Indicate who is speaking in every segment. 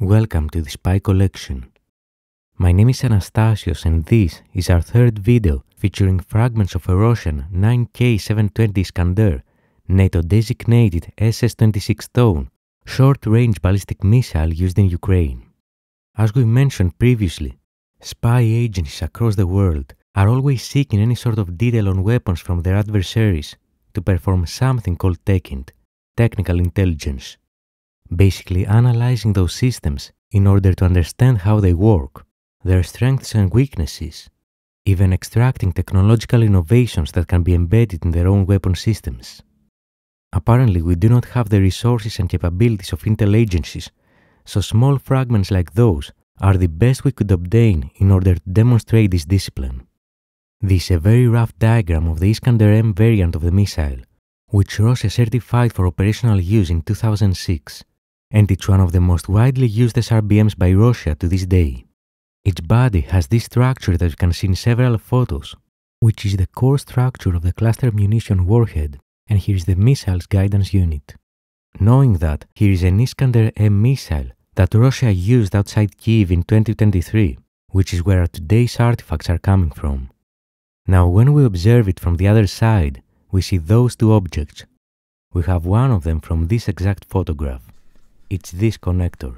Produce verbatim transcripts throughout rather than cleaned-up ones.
Speaker 1: Welcome to the Spy Collection. My name is Anastasios and this is our third video featuring fragments of a Russian nine K seven twenty Iskander, NATO-designated S S twenty-six Stone, short-range ballistic missile used in Ukraine. As we mentioned previously, spy agencies across the world are always seeking any sort of detail on weapons from their adversaries to perform something called TechInt, technical intelligence. Basically analyzing those systems in order to understand how they work, their strengths and weaknesses, even extracting technological innovations that can be embedded in their own weapon systems. Apparently, we do not have the resources and capabilities of intel agencies, so small fragments like those are the best we could obtain in order to demonstrate this discipline. This is a very rough diagram of the Iskander M variant of the missile, which Russia certified for operational use in two thousand six. And it's one of the most widely used S R B Ms by Russia to this day. Its body has this structure that you can see in several photos, which is the core structure of the cluster munition warhead, and here is the missile's guidance unit. Knowing that, here is an Iskander M missile that Russia used outside Kyiv in twenty twenty-three, which is where today's artifacts are coming from. Now, when we observe it from the other side, we see those two objects. We have one of them from this exact photograph. It's this connector.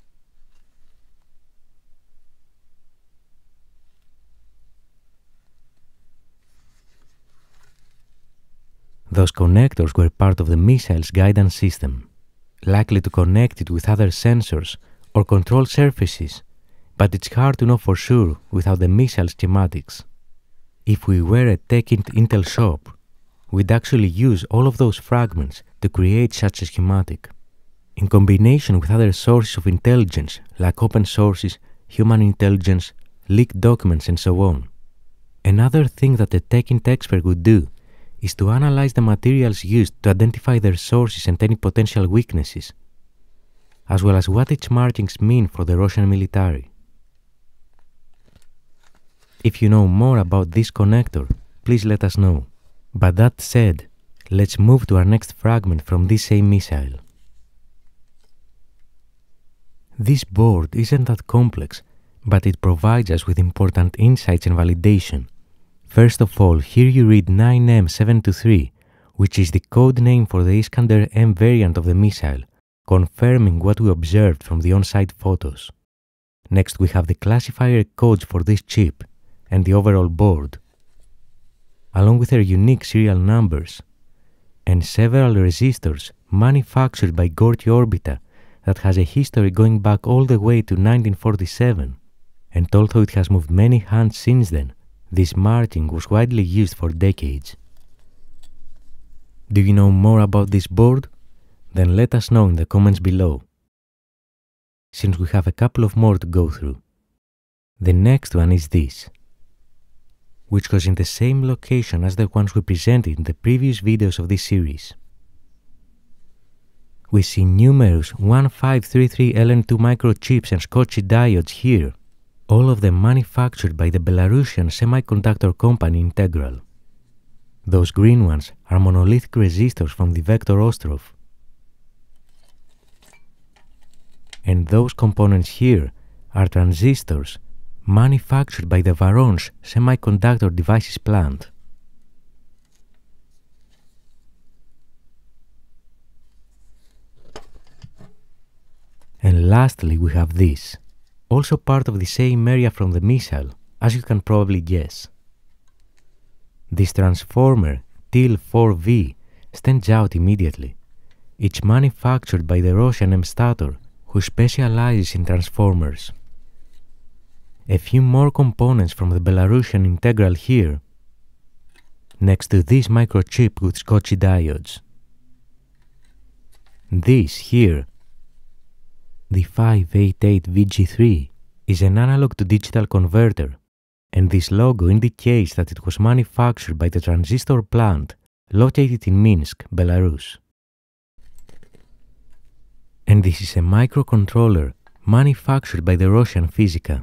Speaker 1: Those connectors were part of the missile's guidance system, likely to connect it with other sensors or control surfaces, but it's hard to know for sure without the missile schematics. If we were a TechInt Intel shop, we'd actually use all of those fragments to create such a schematic. In combination with other sources of intelligence like open sources, human intelligence, leaked documents and so on. Another thing that a TechInt expert would do is to analyze the materials used to identify their sources and any potential weaknesses, as well as what its markings mean for the Russian military. If you know more about this connector, please let us know. But that said, let's move to our next fragment from this same missile. This board isn't that complex, but it provides us with important insights and validation. First of all, here you read nine M seven two three, which is the code name for the Iskander M variant of the missile, confirming what we observed from the on-site photos. Next, we have the classifier codes for this chip and the overall board, along with their unique serial numbers, and several resistors manufactured by Gorky Orbita that has a history going back all the way to nineteen forty-seven, and although it has moved many hands since then, this marking was widely used for decades. Do you know more about this board? Then let us know in the comments below, since we have a couple of more to go through. The next one is this, which was in the same location as the ones we presented in the previous videos of this series. We see numerous one five three three L N two microchips and Schottky diodes here, all of them manufactured by the Belarusian semiconductor company Integral. Those green ones are monolithic resistors from the Vector Ostrov. And those components here are transistors manufactured by the Voronezh Semiconductor Devices plant. And lastly, we have this, also part of the same area from the missile, as you can probably guess. This transformer, T I L four V, stands out immediately. It's manufactured by the Russian M-Stator, who specializes in transformers. A few more components from the Belarusian Integral here, next to this microchip with Schottky diodes. This here, the five eighty-eight V G three, is an analog to digital converter, and this logo indicates that it was manufactured by the transistor plant located in Minsk, Belarus. And this is a microcontroller manufactured by the Russian Fizika.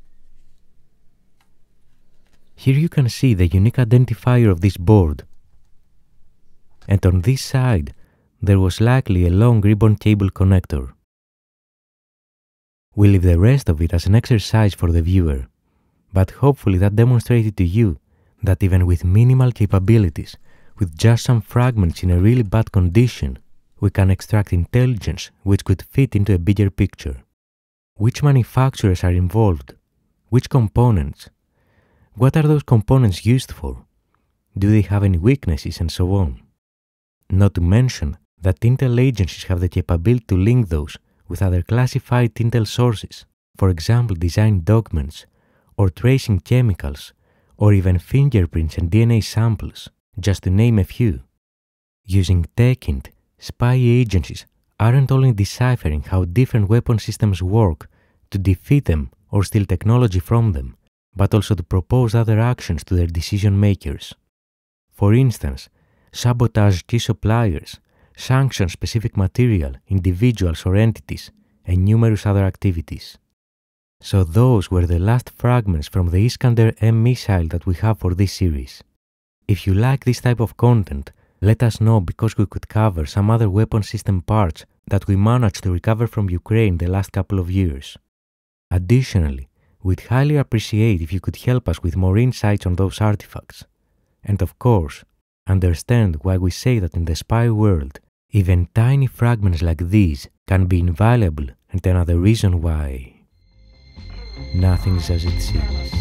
Speaker 1: Here you can see the unique identifier of this board, and on this side there was likely a long ribbon cable connector. We leave the rest of it as an exercise for the viewer, but hopefully that demonstrated to you that even with minimal capabilities, with just some fragments in a really bad condition, we can extract intelligence which could fit into a bigger picture. Which manufacturers are involved? Which components? What are those components used for? Do they have any weaknesses and so on? Not to mention that Intel agencies have the capability to link those with other classified Intel sources, for example design documents, or tracing chemicals, or even fingerprints and D N A samples, just to name a few. Using Techint, spy agencies aren't only deciphering how different weapon systems work to defeat them or steal technology from them, but also to propose other actions to their decision makers. For instance, sabotage key suppliers, sanction specific material, individuals or entities, and numerous other activities. So those were the last fragments from the Iskander-M missile that we have for this series. If you like this type of content, let us know because we could cover some other weapon system parts that we managed to recover from Ukraine the last couple of years. Additionally, we'd highly appreciate if you could help us with more insights on those artifacts. And of course, understand why we say that in the spy world, even tiny fragments like these can be invaluable, and another reason why nothing's as it seems.